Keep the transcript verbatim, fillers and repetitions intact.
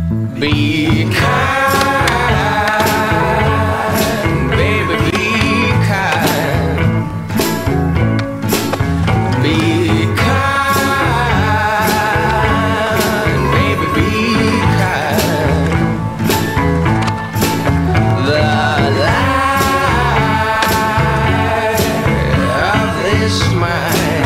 Be kind, baby, be kind. Be kind, baby, be kind. The light of this mind